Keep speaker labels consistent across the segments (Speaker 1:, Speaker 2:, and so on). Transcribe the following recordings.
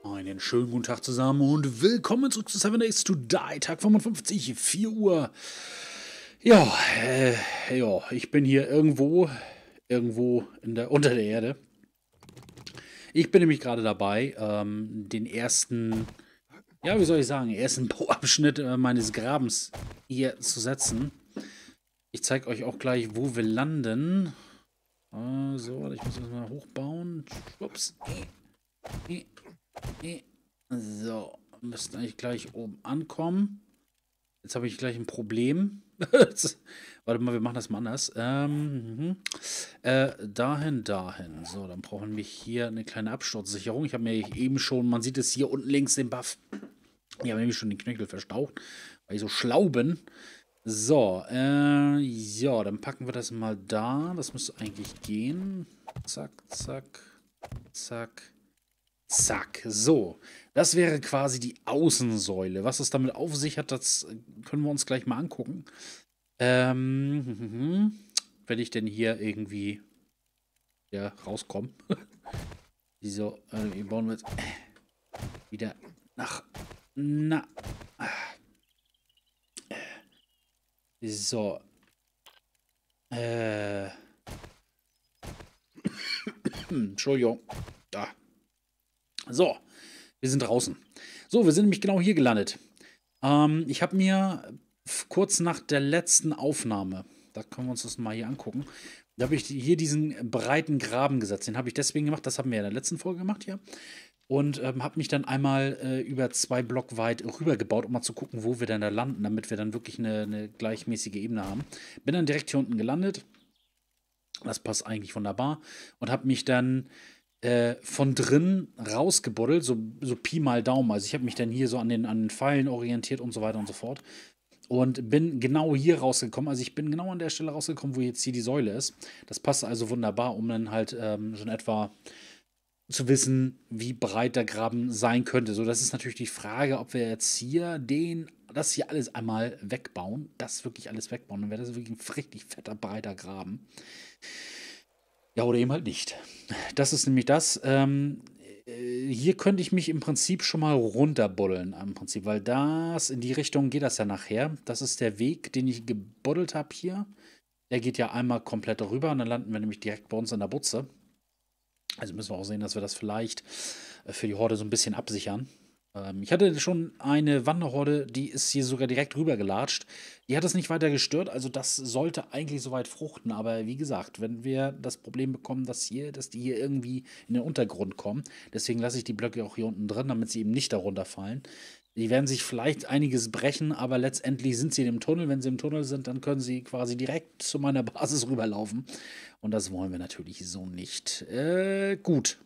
Speaker 1: Einen schönen guten Tag zusammen und willkommen zurück zu 7 Days to Die, Tag 55, 4 Uhr. Ja, ich bin hier irgendwo unter der Erde. Ich bin nämlich gerade dabei, den ersten, ja, wie soll ich sagen, ersten Bauabschnitt meines Grabens hier zu setzen. Ich zeige euch auch gleich, wo wir landen. So, ich muss das mal hochbauen. Schwupps. So, müssten eigentlich gleich oben ankommen. Jetzt habe ich gleich ein Problem. Warte mal, wir machen das mal anders. Dahin. So, dann brauchen wir hier eine kleine Absturzsicherung. Ich habe mir eben schon, man sieht es hier unten links, den Buff. Ich habe nämlich schon den Knöchel verstaucht, weil ich so schlau bin. So, ja, dann packen wir das mal da. Das müsste eigentlich gehen. Zack, zack, zack. Zack, so. Das wäre quasi die Außensäule. Was es damit auf sich hat, das können wir uns gleich mal angucken. Wenn ich denn hier irgendwie rauskomme. Wieso? Wir bauen jetzt wieder nach. Na. So. Entschuldigung. Da. So, wir sind draußen. So, wir sind nämlich genau hier gelandet. Ich habe mir kurz nach der letzten Aufnahme, da können wir uns das mal hier angucken, da habe ich hier diesen breiten Graben gesetzt. Den habe ich deswegen gemacht, das haben wir in der letzten Folge gemacht hier. Und habe mich dann einmal über 2 Block weit rübergebaut, um mal zu gucken, wo wir denn da landen, damit wir dann wirklich eine gleichmäßige Ebene haben. Bin dann direkt hier unten gelandet. Das passt eigentlich wunderbar. Und habe mich dann von drin rausgebuddelt, so Pi mal Daumen. Also ich habe mich dann hier so an den Pfeilen orientiert und so weiter und so fort. Und bin genau hier rausgekommen. Also ich bin genau an der Stelle rausgekommen, wo jetzt hier die Säule ist. Das passt also wunderbar, um dann halt so in etwa zu wissen, wie breit der Graben sein könnte. So, das ist natürlich die Frage, ob wir jetzt hier das hier alles einmal wegbauen. Das wirklich alles wegbauen. Dann wäre das wirklich ein richtig fetter, breiter Graben. Ja, oder eben halt nicht. Das ist nämlich das. Hier könnte ich mich im Prinzip schon mal runterbuddeln, im Prinzip, weil in die Richtung geht das ja nachher. Das ist der Weg, den ich gebuddelt habe hier. Der geht ja einmal komplett rüber und dann landen wir nämlich direkt bei uns in der Butze. Also müssen wir auch sehen, dass wir das vielleicht für die Horde so ein bisschen absichern. Ich hatte schon eine Wanderhorde, die ist hier sogar direkt rübergelatscht. Die hat es nicht weiter gestört, also das sollte eigentlich soweit fruchten. Aber wie gesagt, wenn wir das Problem bekommen, dass die hier irgendwie in den Untergrund kommen, deswegen lasse ich die Blöcke auch hier unten drin, damit sie eben nicht darunter fallen. Die werden sich vielleicht einiges brechen, aber letztendlich sind sie in dem Tunnel. Wenn sie im Tunnel sind, dann können sie quasi direkt zu meiner Basis rüberlaufen. Und das wollen wir natürlich so nicht. Gut.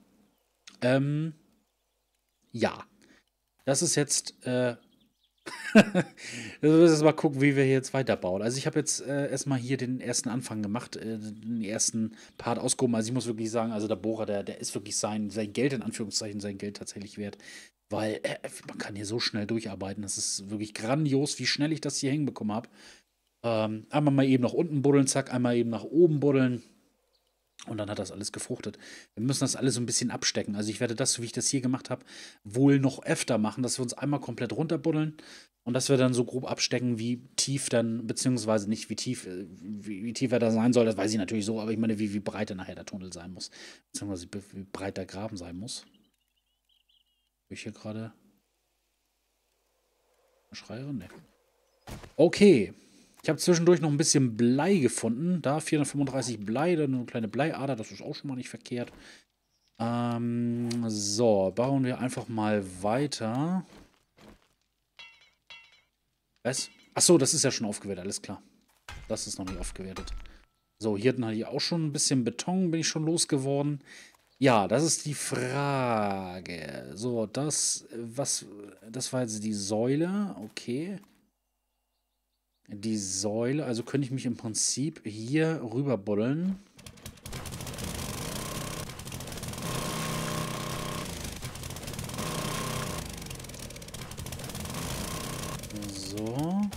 Speaker 1: Ja. Das ist jetzt, wir müssen jetzt mal gucken, wie wir hier jetzt weiterbauen. Also ich habe jetzt erstmal hier den ersten Anfang gemacht, den ersten Part ausgehoben. Also ich muss wirklich sagen, also der Bohrer, der ist wirklich sein Geld, in Anführungszeichen, sein Geld tatsächlich wert. Weil man kann hier so schnell durcharbeiten. Das ist wirklich grandios, wie schnell ich das hier hinbekommen habe. Einmal mal eben nach unten buddeln, zack, einmal eben nach oben buddeln. Und dann hat das alles gefruchtet. Wir müssen das alles so ein bisschen abstecken. Also ich werde das, so wie ich das hier gemacht habe, wohl noch öfter machen, dass wir uns einmal komplett runterbuddeln und dass wir dann so grob abstecken, wie tief dann, beziehungsweise nicht wie tief, wie tief er da sein soll, das weiß ich natürlich so, aber ich meine, wie breit dann nachher der Tunnel sein muss. Beziehungsweise wie breit der Graben sein muss. Habe ich hier gerade Schreier? Ne. Okay. Ich habe zwischendurch noch ein bisschen Blei gefunden. Da 435 Blei, dann eine kleine Bleiader, das ist auch schon mal nicht verkehrt. So, bauen wir einfach mal weiter. Was? Achso, das ist ja schon aufgewertet, alles klar. Das ist noch nicht aufgewertet. So, hier hatte ich auch schon ein bisschen Beton, bin ich schon losgeworden. Ja, das ist die Frage. So, das war jetzt die Säule, okay. Die Säule, also könnte ich mich im Prinzip hier rüber buddeln. So.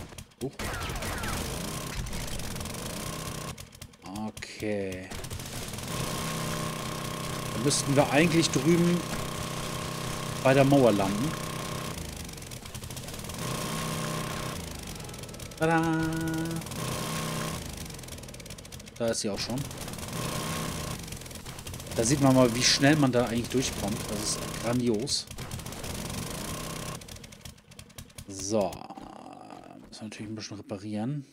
Speaker 1: Okay. Dann müssten wir eigentlich drüben bei der Mauer landen. Tada! Da ist sie auch schon. Da sieht man mal, wie schnell man da eigentlich durchkommt. Das ist grandios. So. Müssen wir natürlich ein bisschen reparieren.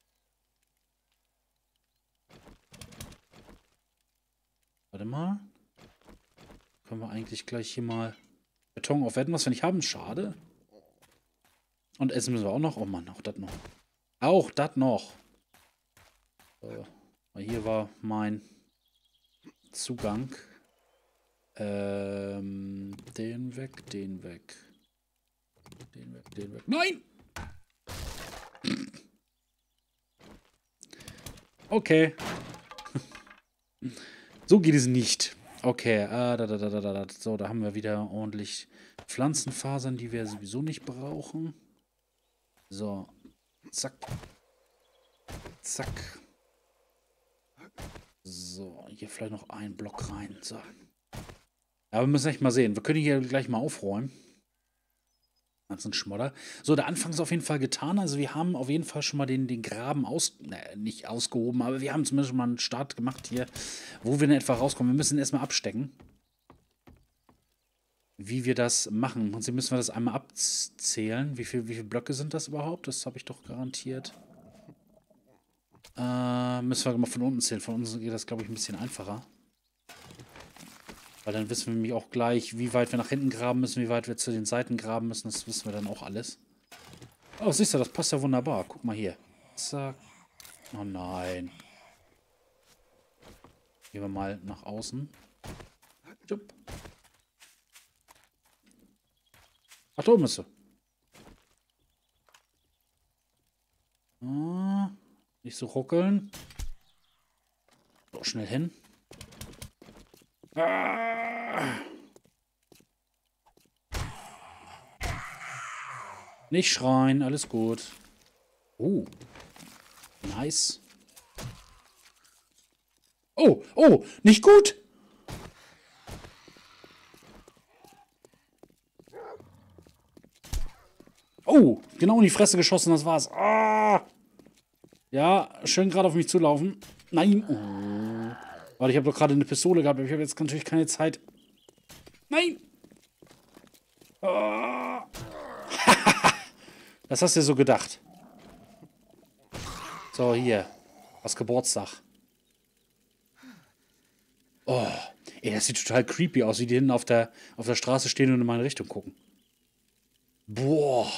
Speaker 1: Warte mal. Können wir eigentlich gleich hier mal Beton aufwerten, was wir nicht haben. Schade. Und essen müssen wir auch noch. Oh Mann, auch das noch. Auch das noch. So. Hier war mein Zugang. Den weg, den weg. Den weg, den weg. Nein! Okay. So geht es nicht. Okay, so, da haben wir wieder ordentlich Pflanzenfasern, die wir sowieso nicht brauchen. So, zack. Zack. So, hier vielleicht noch einen Block rein. So. Aber wir müssen echt mal sehen. Wir können hier gleich mal aufräumen. Das ist ein Schmodder. So, der Anfang ist auf jeden Fall getan. Also wir haben auf jeden Fall schon mal den Graben nicht ausgehoben, aber wir haben zumindest schon mal einen Start gemacht hier, wo wir dann etwa rauskommen. Wir müssen erstmal abstecken, wie wir das machen. Und müssen wir das einmal abzählen. Wie viele Blöcke sind das überhaupt? Das habe ich doch garantiert. Müssen wir mal von unten zählen. Von unten geht das, glaube ich, ein bisschen einfacher. Weil dann wissen wir nämlich auch gleich, wie weit wir nach hinten graben müssen, wie weit wir zu den Seiten graben müssen. Das wissen wir dann auch alles. Oh, siehst du, das passt ja wunderbar. Guck mal hier. Zack. Oh nein. Gehen wir mal nach außen. Jupp. Ach, da oben ist sie. Ah, nicht so ruckeln. So, schnell hin. Ah. Nicht schreien, alles gut. Nice. Oh, oh, nicht gut. Oh, genau in die Fresse geschossen, das war's. Ah. Ja, schön gerade auf mich zulaufen. Nein. Oh. Warte, ich habe doch gerade eine Pistole gehabt, aber ich habe jetzt natürlich keine Zeit. Nein. Oh. Das hast du dir so gedacht. So, hier. Was Geburtstag. Oh. Ey, das sieht total creepy aus, wie die hinten auf der Straße stehen und in meine Richtung gucken. Boah.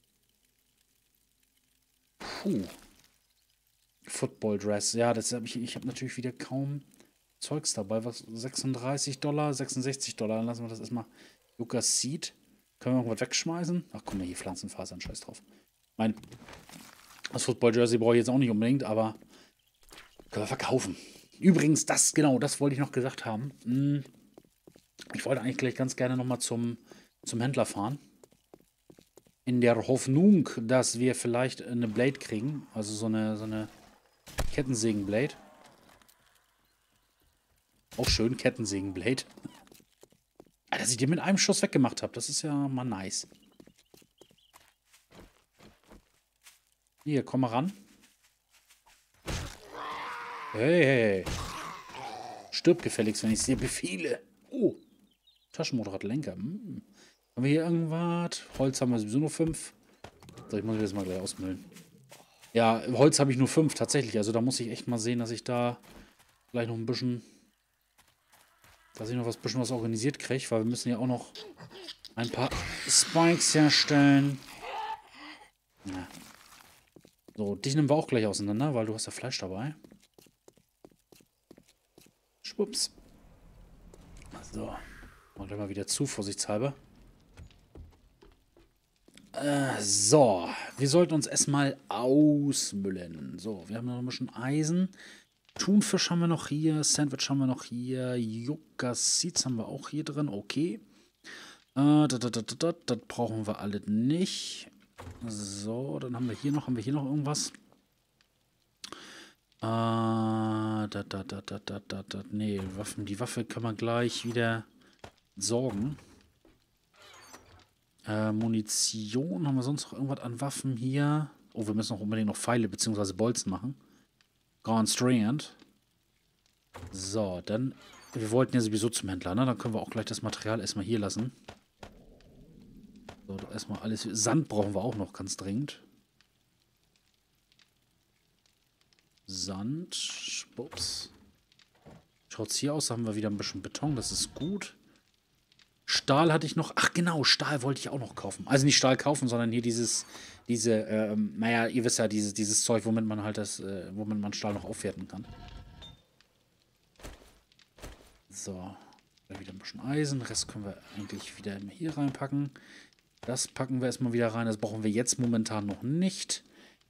Speaker 1: Puh. Football Dress. Ja, das habe ich habe natürlich wieder kaum Zeugs dabei. Was? $36, $66. Dann lassen wir das erstmal. Lucas Seed. Können wir irgendwas wegschmeißen? Ach, guck mal, hier Pflanzenfasern, scheiß drauf. Das Football Jersey brauche ich jetzt auch nicht unbedingt, aber können wir verkaufen. Übrigens, das wollte ich noch gesagt haben. Ich wollte eigentlich gleich ganz gerne nochmal zum Händler fahren. In der Hoffnung, dass wir vielleicht eine Blade kriegen. Also so eine Kettensägenblade. Auch schön, Kettensägenblade. Dass ich die mit einem Schuss weggemacht habe. Das ist ja mal nice. Hier, komm mal ran. Hey, hey. Stirb gefälligst, wenn ich es dir befehle. Oh. Taschenmotorradlenker. Haben wir hier irgendwas? Holz haben wir sowieso nur 5. So, ich muss das mal gleich ausmüllen. Ja, Holz habe ich nur 5 tatsächlich. Also da muss ich echt mal sehen, dass ich da gleich noch ein bisschen... Dass ich noch ein bisschen was organisiert kriege, weil wir müssen ja auch noch ein paar Spikes herstellen. Ja. So, dich nehmen wir auch gleich auseinander, weil du hast ja Fleisch dabei. Schwupps. So. Machen wir mal wieder zu, vorsichtshalber. So. Wir sollten uns erstmal ausmüllen. So, wir haben noch ein bisschen Eisen. Thunfisch haben wir noch hier. Sandwich haben wir noch hier. Yucca Seeds haben wir auch hier drin. Okay. Das brauchen wir alle nicht. So, dann haben wir hier noch irgendwas. Nee, die Waffe kann man gleich wieder sorgen. Munition. Haben wir sonst noch irgendwas an Waffen hier? Oh, wir müssen noch unbedingt noch Pfeile bzw. Bolzen machen. Gone Strand. So, dann... Wir wollten ja sowieso zum Händler, ne? Dann können wir auch gleich das Material erstmal hier lassen. So, erstmal alles... Sand brauchen wir auch noch ganz dringend. Sand. Ups. Schaut's hier aus, da haben wir wieder ein bisschen Beton, das ist gut. Stahl hatte ich noch. Ach genau, Stahl wollte ich auch noch kaufen. Also nicht Stahl kaufen, sondern hier naja, ihr wisst ja, dieses Zeug, womit man halt womit man Stahl noch aufwerten kann. So, wieder ein bisschen Eisen. Den Rest können wir eigentlich wieder hier reinpacken. Das packen wir erstmal wieder rein. Das brauchen wir jetzt momentan noch nicht.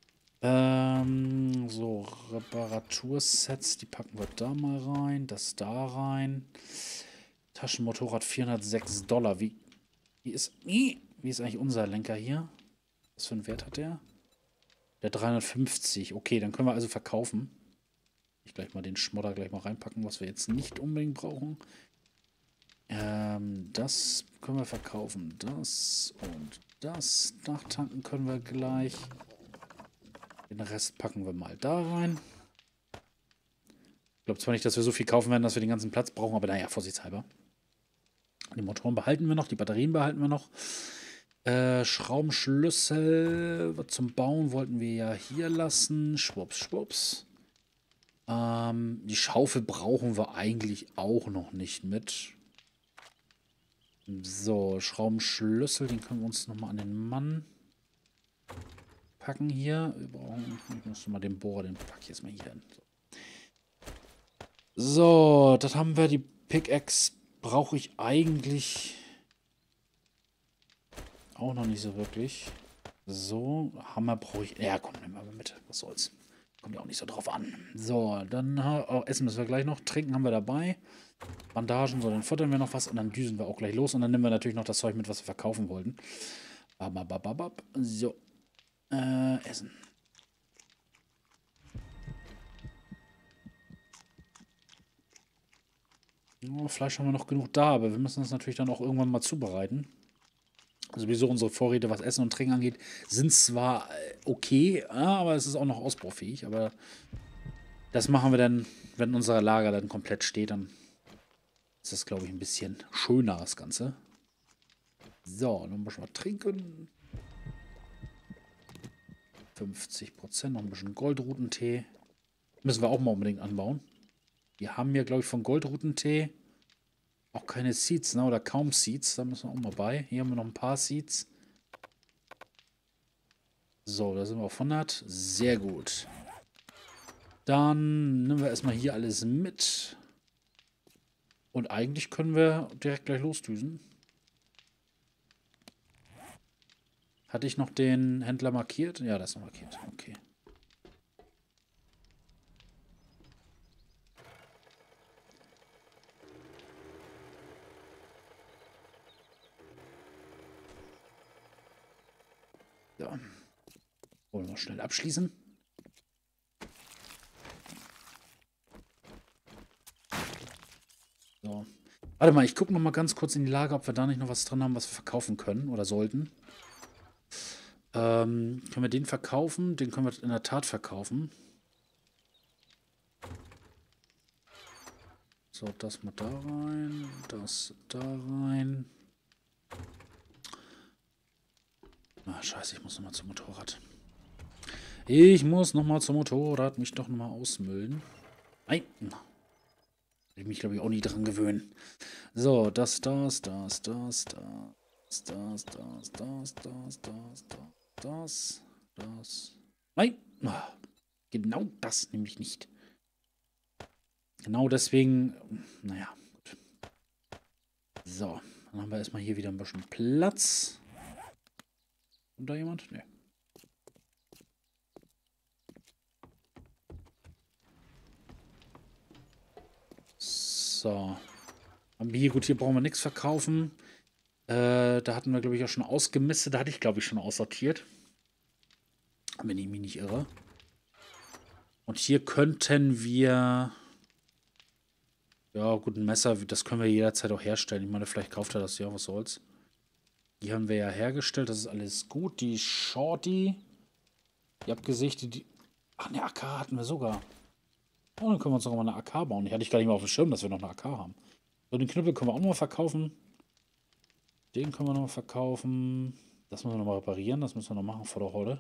Speaker 1: So, Reparatursets, die packen wir da mal rein. Das da rein. Taschenmotorrad $406. Wie ist eigentlich unser Lenker hier? Was für einen Wert hat der? Der 350. Okay, dann können wir also verkaufen. Ich gleich mal den Schmodder gleich mal reinpacken, was wir jetzt nicht unbedingt brauchen. Das können wir verkaufen. Das und das. Nachtanken können wir gleich. Den Rest packen wir mal da rein. Ich glaube zwar nicht, dass wir so viel kaufen werden, dass wir den ganzen Platz brauchen, aber naja, vorsichtshalber. Die Motoren behalten wir noch, die Batterien behalten wir noch. Schraubenschlüssel zum Bauen wollten wir ja hier lassen. Schwupps, schwupps. Die Schaufel brauchen wir eigentlich auch noch nicht mit. So, Schraubenschlüssel, den können wir uns nochmal an den Mann packen hier. Ich muss mal den Bohrer, den packe ich jetzt mal hier hin. So, das haben wir. Die Pickaxe brauche ich eigentlich auch noch nicht so wirklich. So, Hammer brauche ich. Ja, komm, nehmen wir mal mit. Was soll's. Kommt ja auch nicht so drauf an. So, dann essen müssen wir gleich noch. Trinken haben wir dabei. Bandagen, so, dann futtern wir noch was und dann düsen wir auch gleich los. Und dann nehmen wir natürlich noch das Zeug mit, was wir verkaufen wollten. So. Essen. Oh, Fleisch haben wir noch genug da, aber wir müssen das natürlich dann auch irgendwann mal zubereiten. Sowieso unsere Vorräte, was Essen und Trinken angeht, sind zwar okay, aber es ist auch noch ausbaufähig. Aber das machen wir dann, wenn unser Lager dann komplett steht, dann ist das, glaube ich, ein bisschen schöner, das Ganze. So, dann müssen wir trinken. 50%, noch ein bisschen Goldrutentee. Müssen wir auch mal unbedingt anbauen. Wir haben ja, glaube ich, von Goldrutentee auch keine Seeds, ne? Oder kaum Seeds. Da müssen wir auch mal bei. Hier haben wir noch ein paar Seeds. So, da sind wir auf 100. Sehr gut. Dann nehmen wir erstmal hier alles mit. Und eigentlich können wir direkt gleich losdüsen. Hatte ich noch den Händler markiert? Ja, das ist noch markiert. Okay. So. Wollen wir schnell abschließen. So. Warte mal, ich gucke noch mal ganz kurz in die Lager, ob wir da nicht noch was drin haben, was wir verkaufen können oder sollten. Können wir den verkaufen? Den können wir in der Tat verkaufen. So, das mal da rein. Das da rein. Ah, scheiße, ich muss nochmal zum Motorrad. Ich muss nochmal zum Motorrad mich doch nochmal ausmüllen. Nein. Will ich mich, glaube ich, auch nie dran gewöhnen. So, das. Nein. Ah, genau das nämlich nicht. Genau deswegen, naja, gut. So, dann haben wir erstmal hier wieder ein bisschen Platz. Kommt da jemand? Nee. So. Haben wir hier, gut, hier brauchen wir nichts verkaufen. Da hatten wir, glaube ich, auch schon ausgemistet. Da hatte ich, glaube ich, schon aussortiert. Wenn ich mich nicht irre. Und hier könnten wir... Ja, gut, ein Messer, das können wir jederzeit auch herstellen. Ich meine, vielleicht kauft er das ja, was soll's. Die haben wir ja hergestellt, das ist alles gut. Die Shorty, die abgesichtet, die... Ach, eine AK hatten wir sogar. Oh, dann können wir uns sogar mal eine AK bauen. Die hatte ich gar nicht mal auf dem Schirm, dass wir noch eine AK haben. So, den Knüppel können wir auch noch mal verkaufen. Den können wir noch mal verkaufen. Das müssen wir noch mal reparieren, das müssen wir noch machen vor der Horde.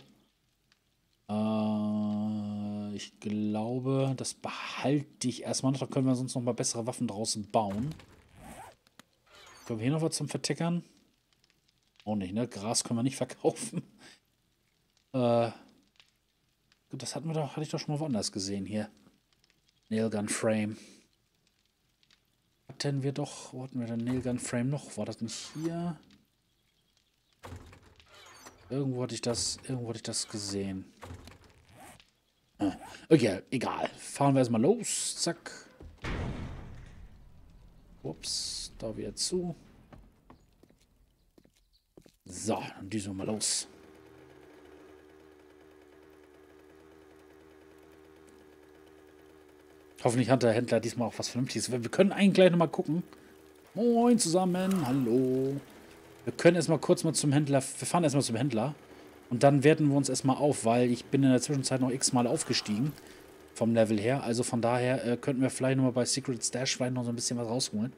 Speaker 1: Ich glaube, das behalte ich erstmal noch. Da können wir sonst noch mal bessere Waffen draußen bauen. Können wir hier noch was zum Vertickern? Auch nicht, ne? Gras können wir nicht verkaufen. Gut, das hatten wir doch, hatte ich doch schon mal woanders gesehen hier. Nailgun Frame. Hatten wir doch, wo hatten wir denn Nailgun Frame noch? War das nicht hier? Irgendwo hatte ich das gesehen. Okay, egal. Fahren wir erstmal los. Zack. Ups, da wieder zu. So, dann düsen wir mal los. Hoffentlich hat der Händler diesmal auch was Vernünftiges. Wir können eigentlich gleich nochmal gucken. Moin zusammen, hallo. Wir können erstmal kurz mal zum Händler. Wir fahren erstmal zum Händler. Und dann werten wir uns erstmal auf, weil ich bin in der Zwischenzeit noch x-mal aufgestiegen. Vom Level her. Also von daher könnten wir vielleicht nochmal bei Secret Stash vielleicht noch so ein bisschen was rausholen.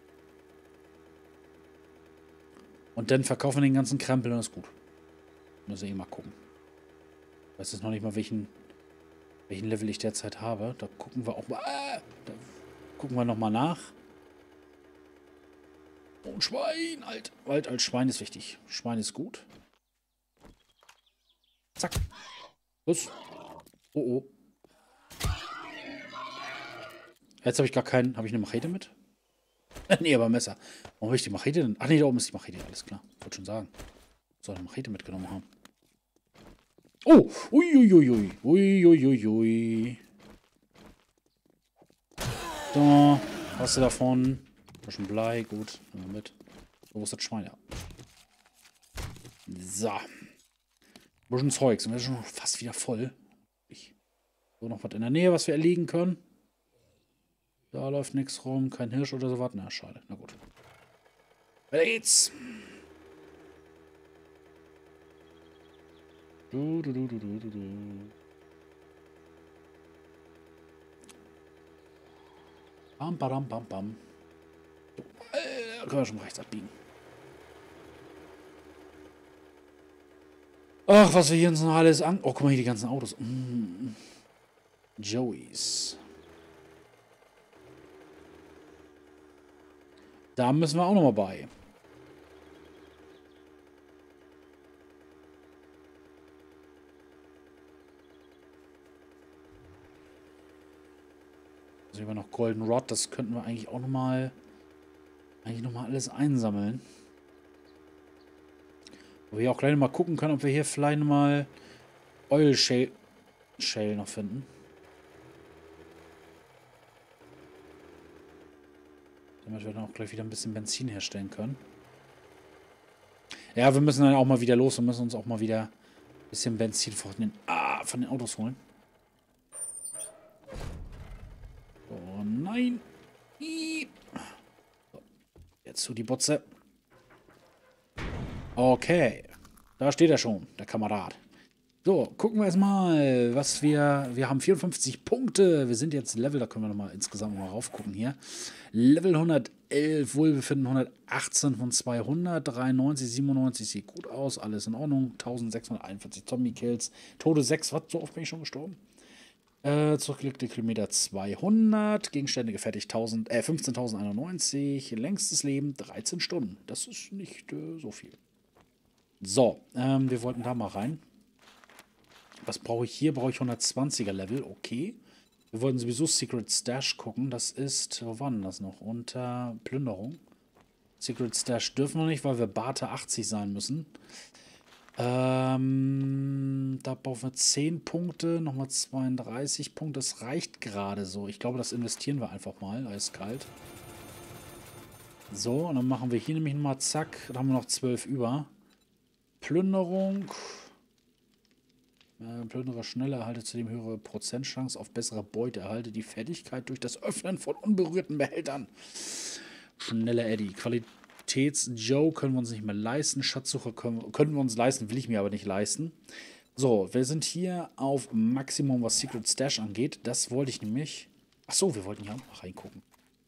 Speaker 1: Und dann verkaufen wir den ganzen Krempel und das ist gut. Müssen wir eh mal gucken. Ich weiß jetzt noch nicht mal, welchen Level ich derzeit habe. Da gucken wir auch mal. Da gucken wir nochmal nach. Oh, ein Schwein. Alt als Schwein ist wichtig. Schwein ist gut. Zack. Los. Oh, oh. Jetzt habe ich gar keinen. Habe ich eine Machete mit? Nee, aber ein Messer. Warum habe ich die Machete denn? Ach nee, da oben ist die Machete. Alles klar. Wollte schon sagen. Soll eine Machete mitgenommen haben. Oh! Uiuiui. Uiuiui. Da. Was du davon? Bisschen Blei. Gut. Nehmen wir mit. Wo ist das Schwein? Ja. So. Bisschen Zeugs. Und wir sind schon fast wieder voll. So, noch was in der Nähe, was wir erlegen können. Da läuft nichts rum. Kein Hirsch oder sowas. Na, schade. Na gut. Weiter geht's. Bam, bam, bam, bam. So, können wir schon rechts abbiegen. Ach, was wir hier uns noch alles an... Oh, guck mal hier, die ganzen Autos. Joeys. Da müssen wir auch noch mal bei. Also wir noch Golden Rod, das könnten wir eigentlich auch noch mal alles einsammeln. Wo wir auch gleich noch mal gucken können, ob wir hier vielleicht noch mal Oil Shale noch finden. Damit wir dann auch gleich wieder ein bisschen Benzin herstellen können. Ja, wir müssen dann auch mal wieder los und müssen uns auch mal wieder ein bisschen Benzin von den Autos holen. Oh nein. So, jetzt zu die Butze. Okay. Da steht er schon, der Kamerad. So, gucken wir erstmal, was wir haben 54 Punkte. Wir sind jetzt Level, da können wir nochmal insgesamt mal raufgucken hier. Level 111, Wohlbefinden 118 von 200, 93, 97, sieht gut aus, alles in Ordnung. 1641 Zombie-Kills, Tode 6, was, so oft bin ich schon gestorben? Zurückgelegte Kilometer 200, Gegenstände gefertigt 15.091, längstes Leben 13 Stunden. Das ist nicht so viel. So, wir wollten da mal rein. Was brauche ich hier? Brauche ich 120er Level, okay. Wir wollten sowieso Secret Stash gucken. Das ist, wo war denn das noch? Unter Plünderung. Secret Stash dürfen wir nicht, weil wir Barte 80 sein müssen. Da brauchen wir 10 Punkte, nochmal 32 Punkte. Das reicht gerade so. Ich glaube, das investieren wir einfach mal, eiskalt. So, und dann machen wir hier nämlich nochmal zack. Da haben wir noch 12 über. Plünderung. Plünderer schneller, erhalte zudem höhere Prozentchance auf bessere Beute, erhalte die Fertigkeit durch das Öffnen von unberührten Behältern. Schneller Eddie. Qualität Qualitäts-Joe können wir uns nicht mehr leisten. Schatzsucher können wir uns leisten, will ich mir aber nicht leisten. So, wir sind hier auf Maximum, was Secret Stash angeht. Das wollte ich nämlich... Achso, wir wollten hier auch noch reingucken.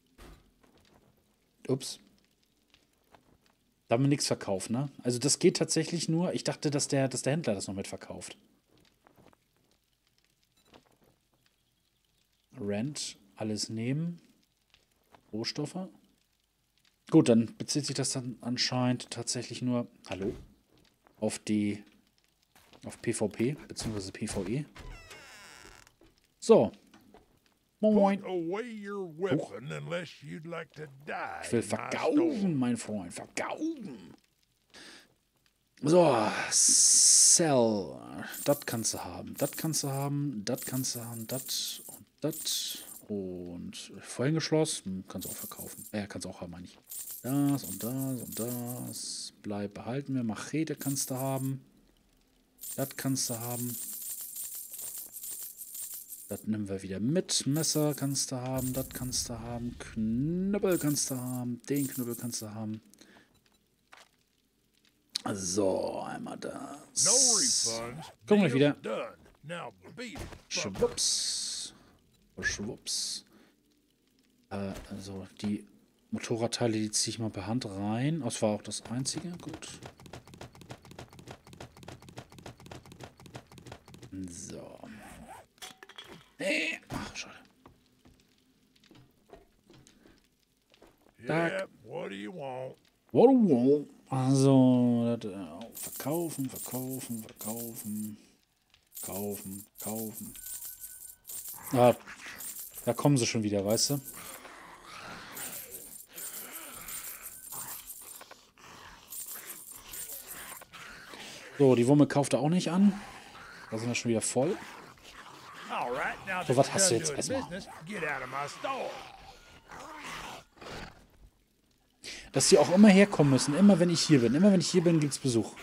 Speaker 1: Ups. Da haben wir nichts verkauft, ne? Also das geht tatsächlich nur... Ich dachte, dass der Händler das noch mitverkauft. Rent, alles nehmen. Rohstoffe. Gut, dann bezieht sich das dann anscheinend tatsächlich nur... Hallo? Auf PvP, beziehungsweise PvE. So. Moin. Ich will verkaufen, mein Freund. Verkaufen. So. Sell. Das kannst du haben. Das kannst du haben. Das kannst du haben. Das und das. Und vorhin geschlossen. Kannst du auch verkaufen. Kannst du auch haben, meine ich. Das und das und das. Bleib behalten wir. Machete kannst du haben. Das kannst du haben. Das nehmen wir wieder mit. Messer kannst du haben. Das kannst du haben. Knüppel kannst du haben. Den Knüppel kannst du haben. So, einmal das. Kommen wir wieder. Schwupps. Schwupps. Also die Motorradteile, die ziehe ich mal per Hand rein. Das war auch das einzige. Gut. So. Nee. Ach, schade. Yeah, what do you want? What do you want? Also, verkaufen, verkaufen, verkaufen. Kaufen, kaufen. Ah, da kommen sie schon wieder, weißt du? So, die Wumme kauft er auch nicht an. Da sind wir schon wieder voll. So, was hast du jetzt erstmal? Dass die auch immer herkommen müssen. Immer wenn ich hier bin. Immer wenn ich hier bin, gibt es Besuch.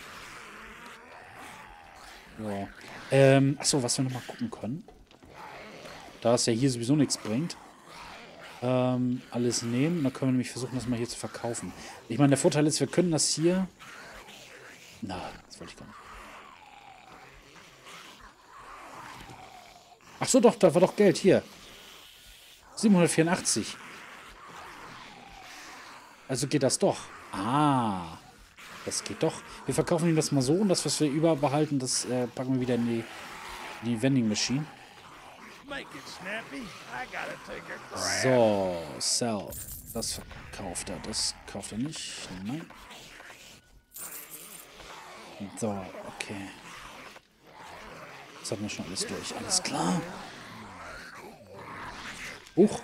Speaker 1: So. Achso, was wir nochmal gucken können. Da es ja hier sowieso nichts bringt. Alles nehmen. Dann können wir nämlich versuchen, das mal hier zu verkaufen. Ich meine, der Vorteil ist, wir können das hier... Na, das wollte ich gar nicht. Ach so, doch, da war doch Geld. Hier. 784. Also geht das doch. Ah. Das geht doch. Wir verkaufen ihm das mal so und das, was wir überbehalten, das packen wir wieder in die Vending Machine. So, sell. Das verkauft er. Das kauft er nicht. Nein. So, okay. Das hatten wir schon alles durch. Alles klar. Huch.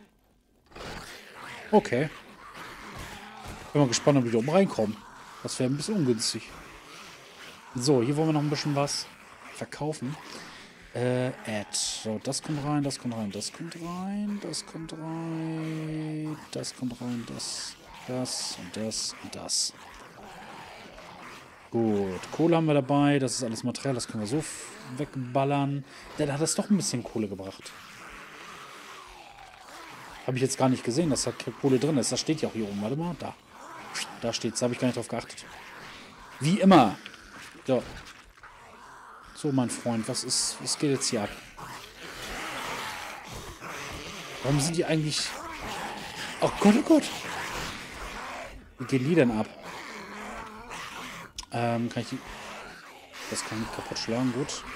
Speaker 1: Okay. Bin mal gespannt, ob wir da oben reinkommen. Das wäre ein bisschen ungünstig. So, hier wollen wir noch ein bisschen was verkaufen. Add. So, das kommt rein, das kommt rein, das kommt rein, das kommt rein, das kommt rein, das und das und das. Gut, Kohle haben wir dabei, das ist alles Material, das können wir so wegballern. Dann hat das doch ein bisschen Kohle gebracht. Habe ich jetzt gar nicht gesehen, dass da Kohle drin ist. Das steht ja auch hier oben, warte mal, da. Da steht's, da habe ich gar nicht drauf geachtet. Wie immer. So. So, mein Freund, was geht jetzt hier ab? Warum sind die eigentlich... Oh Gott, oh Gott. Wie gehen die denn ab? Kann ich die... Das kann ich kaputt schlagen, gut.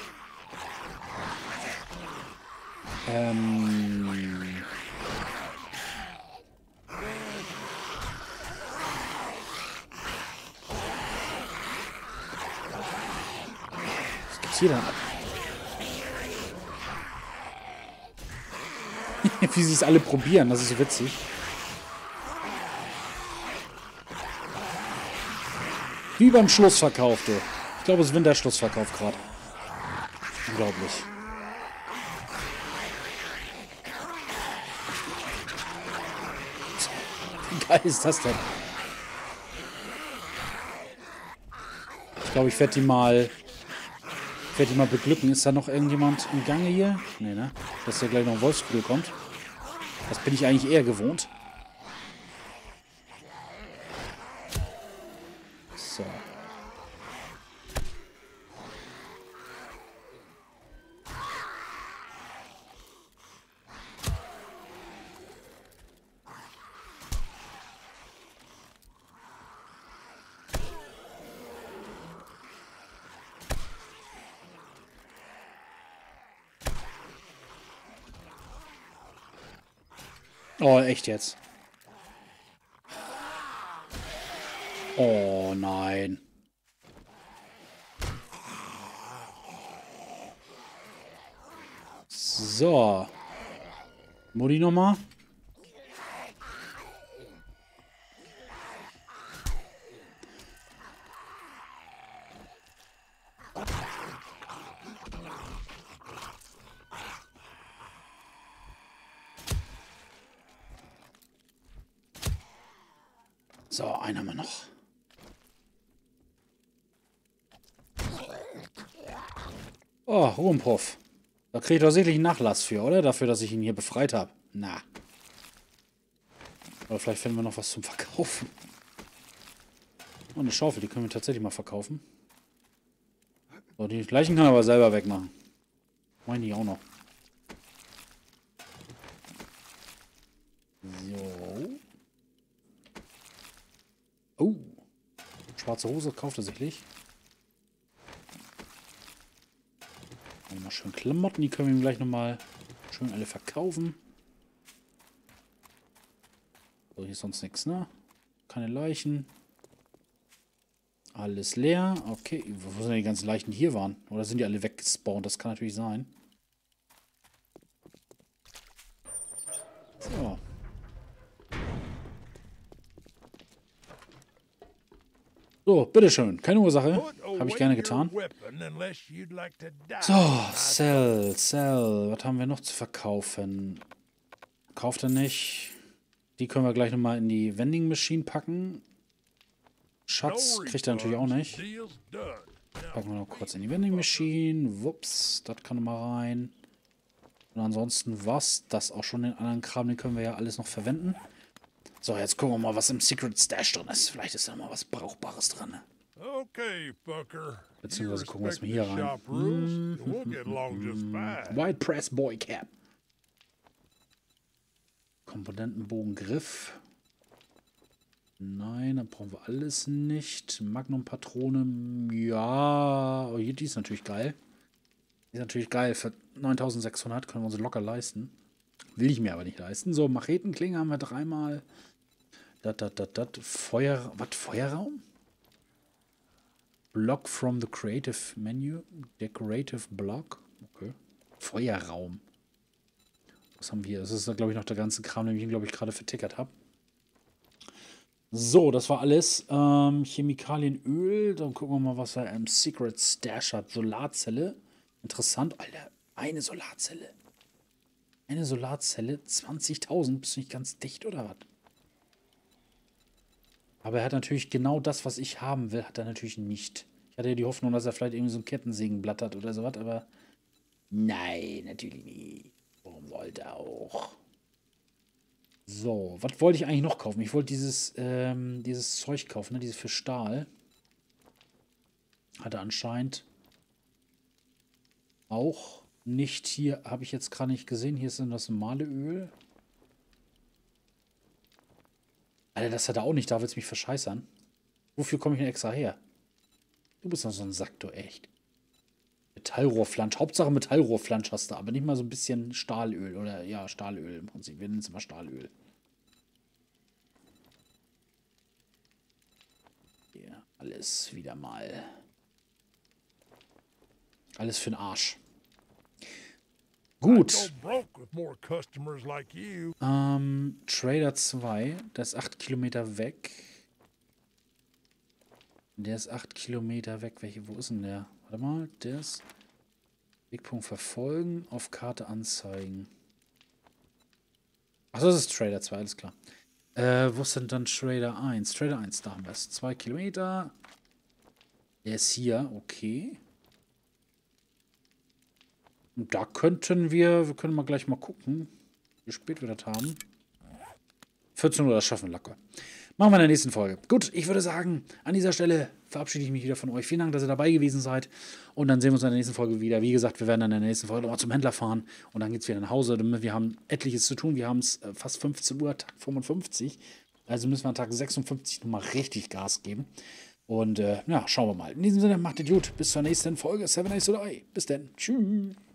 Speaker 1: Was gibt's hier denn ab? Wie sie es alle probieren, das ist so witzig. Wie beim Schlussverkauf, du. Ich glaube, es ist Winterschlussverkauf gerade. Unglaublich. Wie geil ist das denn? Ich glaube, ich werde die mal beglücken. Ist da noch irgendjemand im Gange hier? Nee, ne? Dass hier gleich noch ein Wolfsrudel kommt. Das bin ich eigentlich eher gewohnt. So. Oh, echt jetzt? Oh, nein. So. Mutti nochmal. So, einen haben wir noch. Oh, Ruhmpuff. Da kriege ich doch sicherlich einen Nachlass für, oder? Dafür, dass ich ihn hier befreit habe. Na. Oder vielleicht finden wir noch was zum Verkaufen. Oh, eine Schaufel, die können wir tatsächlich mal verkaufen. So, die Leichen kann er aber selber wegmachen. Meine ich auch noch. So. Oh. Schwarze Hose kauft er sicherlich. Mal schön Klamotten, die können wir ihm gleich nochmal schön alle verkaufen. So, hier ist sonst nichts, ne? Keine Leichen. Alles leer. Okay, wo sind denn die ganzen Leichen, die hier waren? Oder sind die alle weggespawnt? Das kann natürlich sein. So. So, bitteschön. Keine Ursache. Habe ich gerne getan. So, Sell. Was haben wir noch zu verkaufen? Kauft er nicht. Die können wir gleich nochmal in die Vending Machine packen. Schatz kriegt er natürlich auch nicht. Packen wir noch kurz in die Vending Machine. Wups, das kann nochmal rein. Und ansonsten was? Das auch schon den anderen Kram, den können wir ja alles noch verwenden. So, jetzt gucken wir mal, was im Secret Stash drin ist. Vielleicht ist da mal was Brauchbares drin.
Speaker 2: Okay, fucker.
Speaker 1: Beziehungsweise gucken wir jetzt mal hier rein. White Press Boy Cap. Komponentenbogen Griff. Nein, da brauchen wir alles nicht. Magnum-Patrone, ja. Oh, hier, die ist natürlich geil. Die ist natürlich geil. Für 9.600 können wir uns locker leisten. Will ich mir aber nicht leisten. So, Machetenklinge haben wir dreimal. Feuer... Was? Feuerraum? Block from the Creative Menu. Decorative Block. Okay. Feuerraum. Was haben wir hier? Das ist, glaube ich, noch der ganze Kram, den ich, glaube ich, gerade vertickert habe. So, das war alles. Chemikalien, Öl. Dann gucken wir mal, was er im Secret Stash hat. Solarzelle. Interessant. Alter, eine Solarzelle. Eine Solarzelle. 20.000. Bist du nicht ganz dicht, oder was? Aber er hat natürlich genau das, was ich haben will, hat er natürlich nicht. Ich hatte ja die Hoffnung, dass er vielleicht irgendwie so ein Kettensägenblatt hat oder sowas, aber nein, natürlich nicht. Warum sollte er auch? So, was wollte ich eigentlich noch kaufen? Ich wollte dieses Zeug kaufen, ne? Dieses für Stahl. Hat er anscheinend auch nicht hier, habe ich jetzt gerade nicht gesehen. Hier ist dann das normale Öl. Alter, das hat er auch nicht, da willst du mich verscheißern. Wofür komme ich denn extra her? Du bist noch so ein Sack, du echt. Metallrohrflansch. Hauptsache Metallrohrflansch hast du, aber nicht mal so ein bisschen Stahlöl. Oder ja, Stahlöl im Prinzip. Wir nennen es immer Stahlöl. Hier, alles wieder mal. Alles für den Arsch. Gut. Trader 2. Der ist 8 Kilometer weg. Der ist 8 Kilometer weg. Wo ist denn der? Warte mal, der ist... Wegpunkt verfolgen, auf Karte anzeigen. Achso, das ist Trader 2, alles klar. Wo ist denn dann Trader 1? Trader 1, da haben wir es. 2 Kilometer. Der ist hier, okay. Und da könnten wir können mal gleich mal gucken, wie spät wir das haben. 14 Uhr, das schaffen wir locker. Machen wir in der nächsten Folge. Gut, ich würde sagen, an dieser Stelle verabschiede ich mich wieder von euch. Vielen Dank, dass ihr dabei gewesen seid. Und dann sehen wir uns in der nächsten Folge wieder. Wie gesagt, wir werden dann in der nächsten Folge nochmal zum Händler fahren. Und dann geht es wieder nach Hause. Wir haben etliches zu tun. Wir haben es fast 15 Uhr, Tag 55. Also müssen wir an Tag 56 nochmal richtig Gas geben. Und ja, schauen wir mal. In diesem Sinne, macht es gut. Bis zur nächsten Folge. 7 Days to Die. Bis dann. Tschüss.